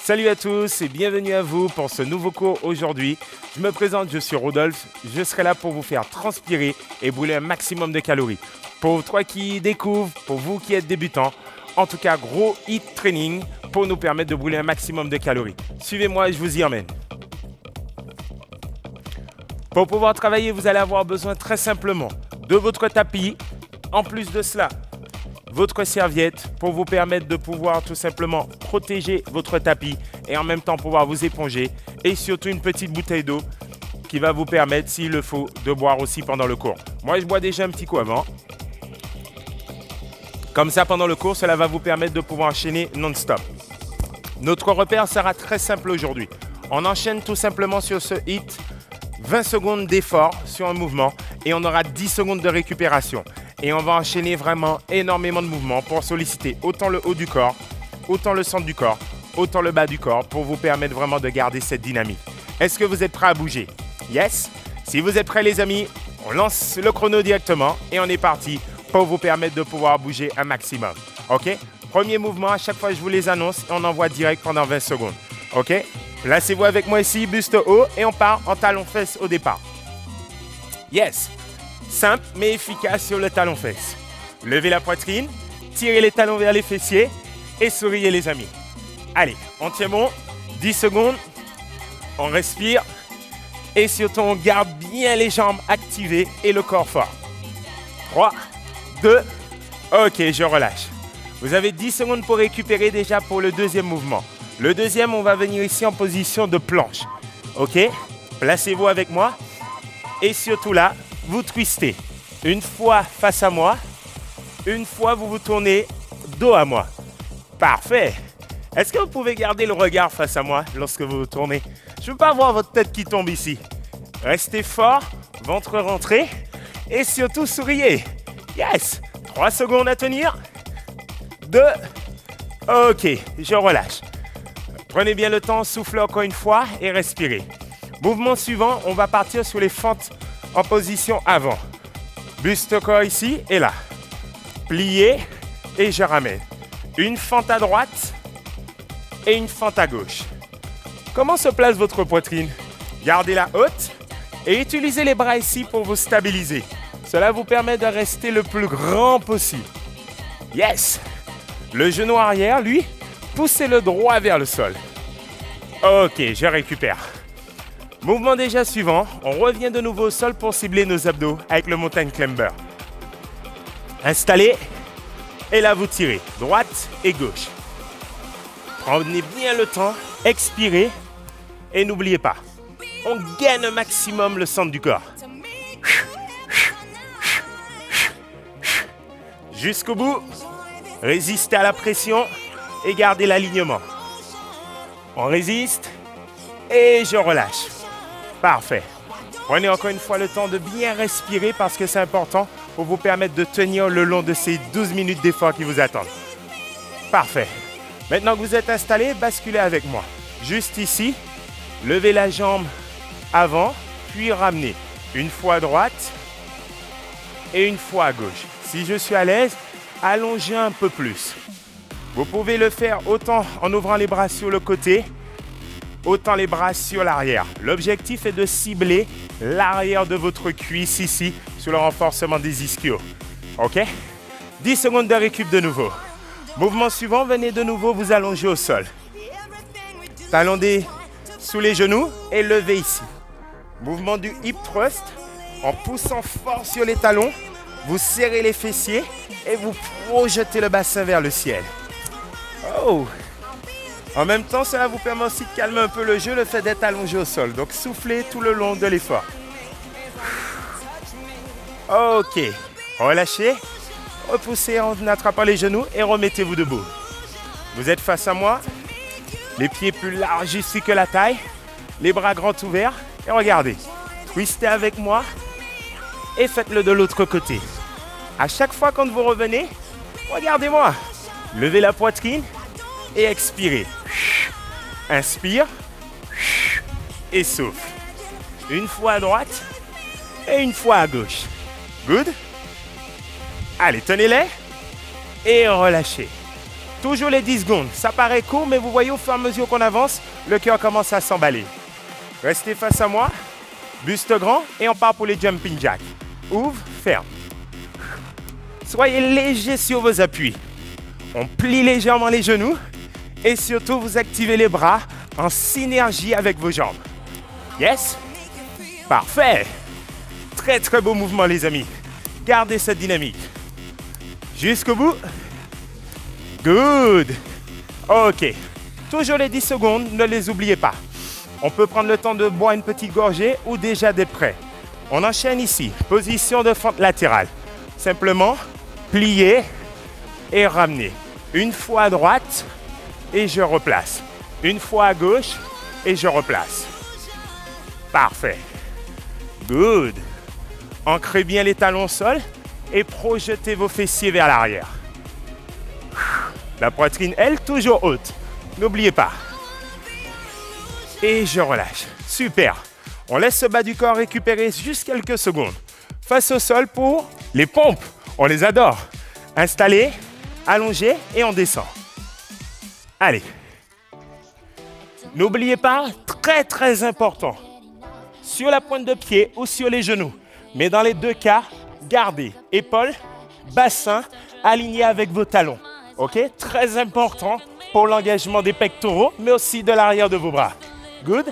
Salut à tous et bienvenue à vous pour ce nouveau cours aujourd'hui. Je me présente, je suis Rodolphe. Je serai là pour vous faire transpirer et brûler un maximum de calories. Pour toi qui découvrent, pour vous qui êtes débutants, en tout cas gros HIIT training pour nous permettre de brûler un maximum de calories. Suivez-moi et je vous y emmène. Pour pouvoir travailler, vous allez avoir besoin très simplement de votre tapis. En plus de cela, votre serviette pour vous permettre de pouvoir tout simplement protéger votre tapis et en même temps pouvoir vous éponger, et surtout une petite bouteille d'eau qui va vous permettre, s'il le faut, de boire aussi pendant le cours. Moi, je bois déjà un petit coup avant. Comme ça, pendant le cours, cela va vous permettre de pouvoir enchaîner non-stop. Notre repère sera très simple aujourd'hui. On enchaîne tout simplement sur ce HIIT 20 secondes d'effort sur un mouvement et on aura 10 secondes de récupération. Et on va enchaîner vraiment énormément de mouvements pour solliciter autant le haut du corps, autant le centre du corps, autant le bas du corps pour vous permettre vraiment de garder cette dynamique. Est-ce que vous êtes prêts à bouger? Yes? Si vous êtes prêts les amis, on lance le chrono directement et on est parti pour vous permettre de pouvoir bouger un maximum. Ok? Premier mouvement, à chaque fois je vous les annonce et on envoie direct pendant 20 secondes. Ok? Placez-vous avec moi ici, buste haut et on part en talon-fesse au départ. Yes! Simple mais efficace sur le talon-fesse. Levez la poitrine, tirez les talons vers les fessiers et souriez les amis. Allez, on tient bon, 10 secondes, on respire et surtout on garde bien les jambes activées et le corps fort. 3, 2, ok, je relâche. Vous avez 10 secondes pour récupérer déjà pour le deuxième mouvement. Le deuxième, on va venir ici en position de planche. Ok, placez-vous avec moi et surtout là, vous twistez. Une fois face à moi, une fois vous vous tournez dos à moi. Parfait. Est-ce que vous pouvez garder le regard face à moi lorsque vous vous tournez? Je ne veux pas voir votre tête qui tombe ici. Restez fort, ventre rentré et surtout souriez. Yes. 3 secondes à tenir. 2. Ok, je relâche. Prenez bien le temps, soufflez encore une fois et respirez. Mouvement suivant, on va partir sur les fentes en position avant. Buste corps ici et là. Plié et je ramène. Une fente à droite et une fente à gauche. Comment se place votre poitrine? Gardez-la haute et utilisez les bras ici pour vous stabiliser. Cela vous permet de rester le plus grand possible. Yes! Le genou arrière, lui, poussez-le droit vers le sol. Ok, je récupère. Mouvement déjà suivant, on revient de nouveau au sol pour cibler nos abdos avec le mountain climber. Installez et là vous tirez, droite et gauche. Prenez bien le temps, expirez et n'oubliez pas, on gaine un maximum le centre du corps. Jusqu'au bout, résistez à la pression et gardez l'alignement. On résiste et je relâche. Parfait. Prenez encore une fois le temps de bien respirer parce que c'est important pour vous permettre de tenir le long de ces 12 minutes d'effort qui vous attendent. Parfait. Maintenant que vous êtes installé, basculez avec moi. Juste ici, levez la jambe avant, puis ramenez. Une fois à droite et une fois à gauche. Si je suis à l'aise, allongez un peu plus. Vous pouvez le faire autant en ouvrant les bras sur le côté, autant les bras sur l'arrière. L'objectif est de cibler l'arrière de votre cuisse ici sur le renforcement des ischios. Ok? 10 secondes de récup de nouveau. Mouvement suivant, venez de nouveau vous allonger au sol. Talons sous les genoux et levez ici. Mouvement du hip thrust. En poussant fort sur les talons, vous serrez les fessiers et vous projetez le bassin vers le ciel. Oh! En même temps, cela vous permet aussi de calmer un peu le jeu, le fait d'être allongé au sol. Donc, soufflez tout le long de l'effort. Ok. Relâchez. Repoussez en attrapant les genoux et remettez-vous debout. Vous êtes face à moi. Les pieds plus larges ici que la taille. Les bras grands ouverts. Et regardez. Twistez avec moi. Et faites-le de l'autre côté. À chaque fois quand vous revenez, regardez-moi. Levez la poitrine et expirez. Inspire et souffle. Une fois à droite et une fois à gauche. Good. Allez, tenez-les et relâchez. Toujours les 10 secondes. Ça paraît court, mais vous voyez au fur et à mesure qu'on avance, le cœur commence à s'emballer. Restez face à moi. Buste grand et on part pour les jumping jacks. Ouvre, ferme. Soyez léger sur vos appuis. On plie légèrement les genoux et surtout vous activez les bras en synergie avec vos jambes. Yes? Parfait. Très très beau mouvement les amis. Gardez cette dynamique. Jusqu'au bout. Good. Ok. Toujours les 10 secondes, ne les oubliez pas. On peut prendre le temps de boire une petite gorgée ou déjà d'être prêt. On enchaîne ici. Position de fente latérale. Simplement, plier et ramener. Une fois à droite et je replace. Une fois à gauche et je replace. Parfait. Good. Ancrez bien les talons au sol et projetez vos fessiers vers l'arrière. La poitrine, elle, toujours haute. N'oubliez pas. Et je relâche. Super. On laisse ce bas du corps récupérer juste quelques secondes. Face au sol pour les pompes. On les adore. Installez, allongez et on descend. Allez. N'oubliez pas, très très important, sur la pointe de pied ou sur les genoux. Mais dans les deux cas, gardez épaules, bassin alignés avec vos talons. Ok? Très important pour l'engagement des pectoraux, mais aussi de l'arrière de vos bras. Good?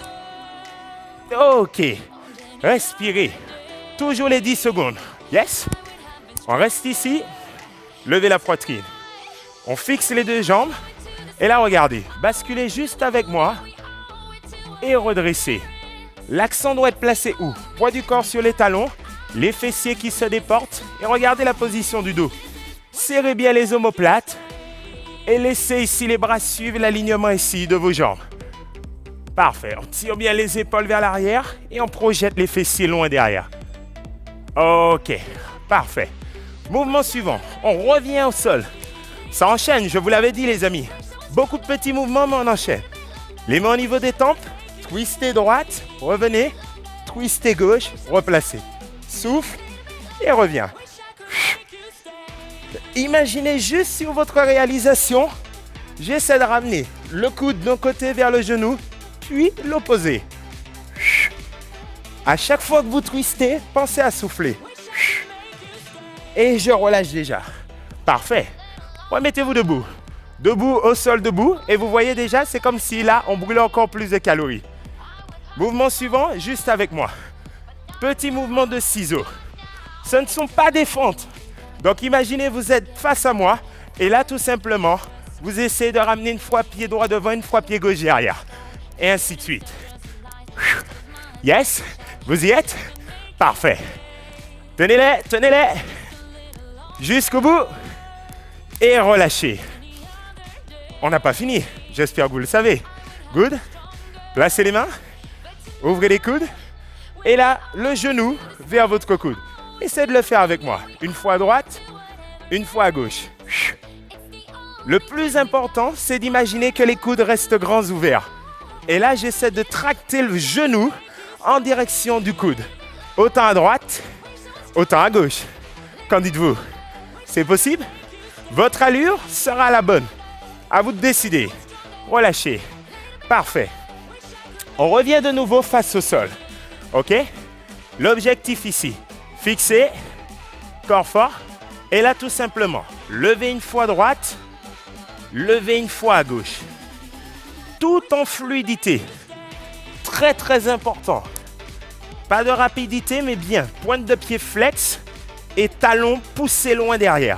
Ok. Respirez. Toujours les 10 secondes. Yes? On reste ici. Levez la poitrine. On fixe les deux jambes. Et là, regardez. Basculez juste avec moi. Et redressez. L'accent doit être placé où? Poids du corps sur les talons. Les fessiers qui se déportent. Et regardez la position du dos. Serrez bien les omoplates. Et laissez ici les bras suivre l'alignement ici de vos jambes. Parfait. On tire bien les épaules vers l'arrière. Et on projette les fessiers loin derrière. Ok. Parfait. Mouvement suivant. On revient au sol. Ça enchaîne, je vous l'avais dit les amis. Beaucoup de petits mouvements, mais on enchaîne. Les mains au niveau des tempes. Twistez droite. Revenez. Twistez gauche. Replacez. Souffle. Et reviens. Imaginez juste sur votre réalisation. J'essaie de ramener le coude d'un côté vers le genou. Puis l'opposé. À chaque fois que vous twistez, pensez à souffler. Et je relâche déjà. Parfait. Remettez-vous debout. Debout, au sol, debout. Et vous voyez déjà, c'est comme si là, on brûlait encore plus de calories. Mouvement suivant, juste avec moi. Petit mouvement de ciseaux. Ce ne sont pas des fentes. Donc imaginez, vous êtes face à moi. Et là, tout simplement, vous essayez de ramener une fois pied droit devant, une fois pied gauche derrière. Et ainsi de suite. Yes? Vous y êtes? Parfait. Tenez-les, tenez-les. Jusqu'au bout. Et relâchez. On n'a pas fini. J'espère que vous le savez. Good. Placez les mains. Ouvrez les coudes. Et là, le genou vers votre coude. Essayez de le faire avec moi. Une fois à droite, une fois à gauche. Le plus important, c'est d'imaginer que les coudes restent grands ouverts. Et là, j'essaie de tracter le genou en direction du coude. Autant à droite, autant à gauche. Qu'en dites-vous? C'est possible? Votre allure sera la bonne. À vous de décider. Relâchez. Parfait. On revient de nouveau face au sol. OK? L'objectif ici, fixer, corps fort. Et là, tout simplement, levez une fois à droite, levez une fois à gauche. Tout en fluidité. Très, très important. Pas de rapidité, mais bien. Pointe de pied flex et talon poussé loin derrière.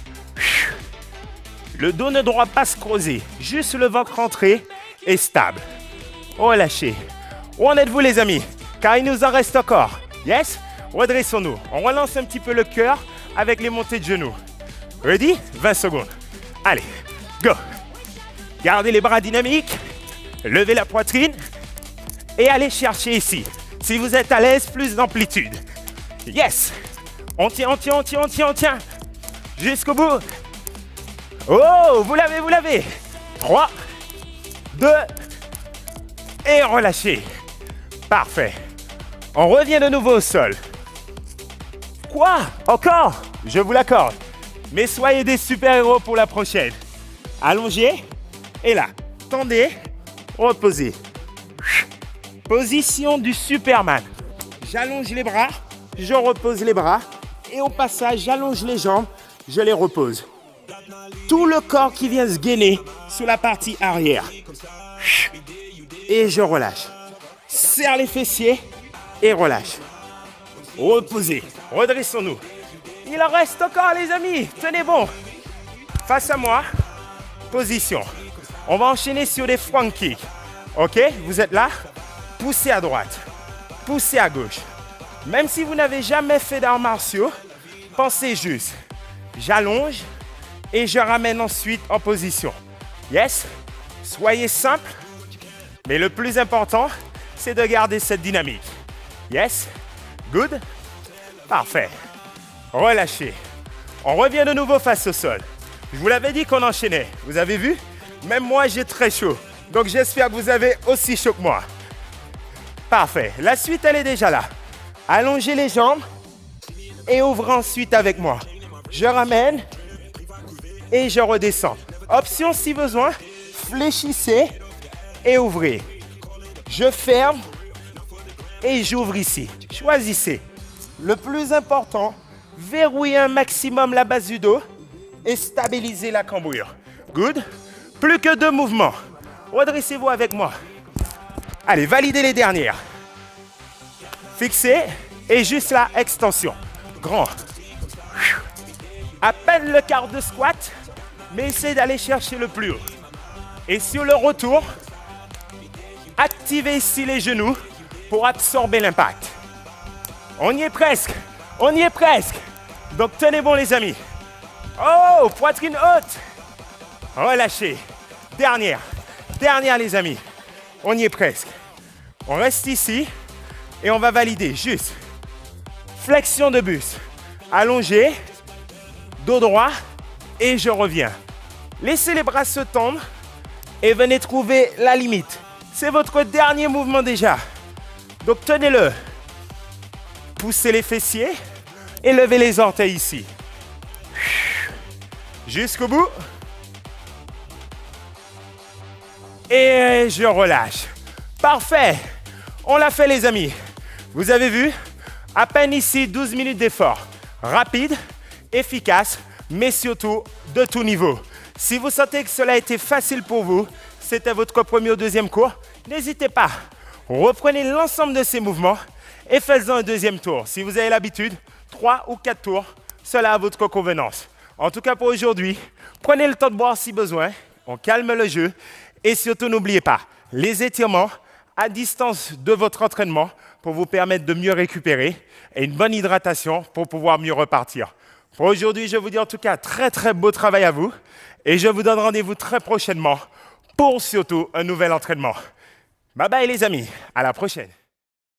Le dos ne doit pas se creuser. Juste le ventre rentré et stable. Relâchez. Où en êtes-vous les amis? Car il nous en reste encore. Yes? Redressons-nous. On relance un petit peu le cœur avec les montées de genoux. Ready? 20 secondes. Allez, go. Gardez les bras dynamiques. Levez la poitrine. Et allez chercher ici. Si vous êtes à l'aise, plus d'amplitude. Yes. On tient, on tient, on tient, on tient, on tient. Jusqu'au bout. Oh, vous l'avez, vous l'avez. 3, 2, et relâchez. Parfait. On revient de nouveau au sol. Quoi? Encore? Je vous l'accorde. Mais soyez des super-héros pour la prochaine. Allongez. Et là, tendez, reposez. Position du Superman. J'allonge les bras, je repose les bras. Et au passage, j'allonge les jambes, je les repose. Tout le corps qui vient se gainer sur la partie arrière. Et je relâche. Serre les fessiers et relâche. Reposez. Redressons-nous. Il en reste encore, les amis. Tenez bon. Face à moi. Position. On va enchaîner sur des front kicks. OK? Vous êtes là? Poussez à droite. Poussez à gauche. Même si vous n'avez jamais fait d'arts martiaux, pensez juste. J'allonge et je ramène ensuite en position. Yes? Soyez simple. Mais le plus important, c'est de garder cette dynamique. Yes? Good? Parfait. Relâchez. On revient de nouveau face au sol. Je vous l'avais dit qu'on enchaînait. Vous avez vu? Même moi, j'ai très chaud. Donc, j'espère que vous avez aussi chaud que moi. Parfait. La suite, elle est déjà là. Allongez les jambes et ouvrez ensuite avec moi. Je ramène et je redescends. Option si besoin, fléchissez et ouvrez. Je ferme et j'ouvre ici. Choisissez. Le plus important, verrouillez un maximum la base du dos et stabilisez la cambrure. Good. Plus que 2 mouvements. Redressez-vous avec moi. Allez, validez les dernières. Fixez et juste la extension. Grand. À peine le quart de squat, mais essayez d'aller chercher le plus haut. Et sur le retour, activez ici les genoux pour absorber l'impact. On y est presque. On y est presque. Donc tenez bon les amis. Oh, poitrine haute. Relâchez. Dernière. Dernière les amis. On y est presque. On reste ici et on va valider juste. Flexion de buste. Allongé. Dos droit. Et je reviens. Laissez les bras se tendre et venez trouver la limite. C'est votre dernier mouvement déjà. Donc tenez-le. Poussez les fessiers et levez les orteils ici. Jusqu'au bout. Et je relâche. Parfait. On l'a fait les amis. Vous avez vu? À peine ici 12 minutes d'effort. Rapide, efficace, mais surtout de tout niveau. Si vous sentez que cela a été facile pour vous, c'était votre premier ou deuxième cours, n'hésitez pas. Reprenez l'ensemble de ces mouvements et faites-en un deuxième tour. Si vous avez l'habitude, 3 ou 4 tours, cela à votre convenance. En tout cas pour aujourd'hui, prenez le temps de boire si besoin, on calme le jeu et surtout n'oubliez pas les étirements à distance de votre entraînement pour vous permettre de mieux récupérer et une bonne hydratation pour pouvoir mieux repartir. Pour aujourd'hui, je vous dis en tout cas très beau travail à vous et je vous donne rendez-vous très prochainement pour surtout un nouvel entraînement. Bye bye les amis, à la prochaine.